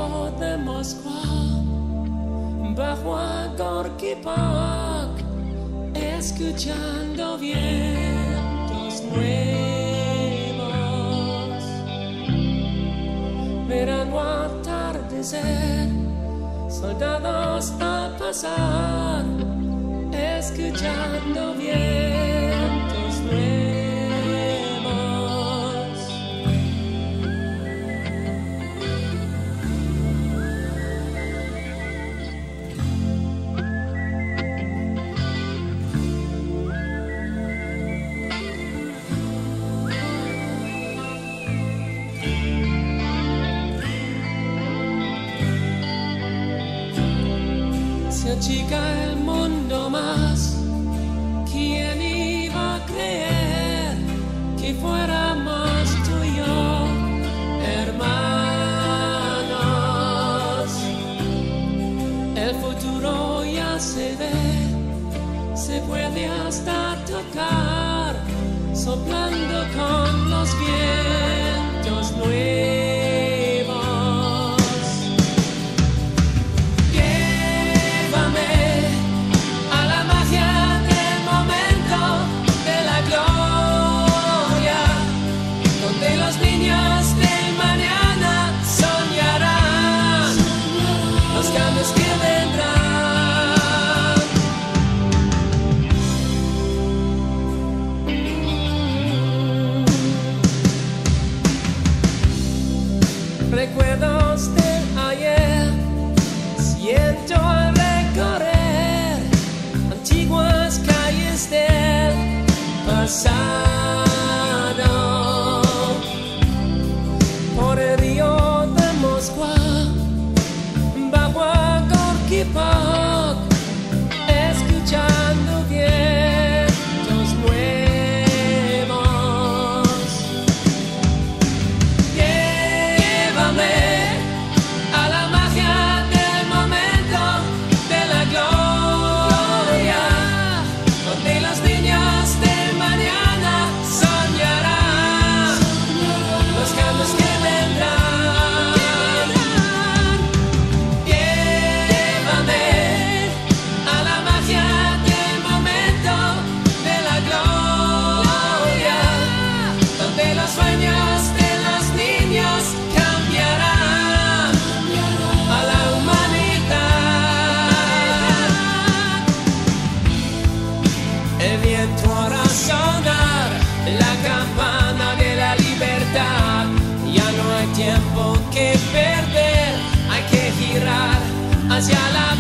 río de Moskva, bajo a Gorky Park, escuchando vientos nuevos. Verano atardecer, soldados a pasar, escuchando vientos nuevos. Se achica el mundo más. ¿Quién iba a creer que fuéramos tú y yo, hermanos? El futuro ya se ve, se puede hasta tocar, soplando con los vientos nuevos. Recuerdos del ayer, siento al recorrer antiguas calles del pasado. Por el río de Moskva, bajo a Gorky Park, escuchando vientos nuevos. El viento hará sonar la campana de la libertad. Ya no hay tiempo que perder, hay que girar hacia la